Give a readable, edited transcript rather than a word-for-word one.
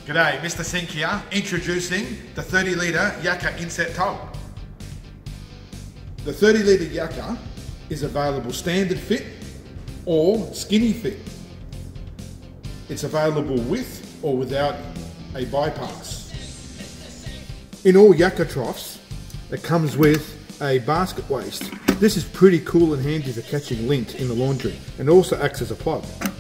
G'day, Mr. Sink here, introducing the 30 litre Yakka Inset Tub. The 30 litre Yakka is available standard fit or skinny fit. It's available with or without a bypass. In all Yakka troughs, it comes with a basket waist. This is pretty cool and handy for catching lint in the laundry and also acts as a plug.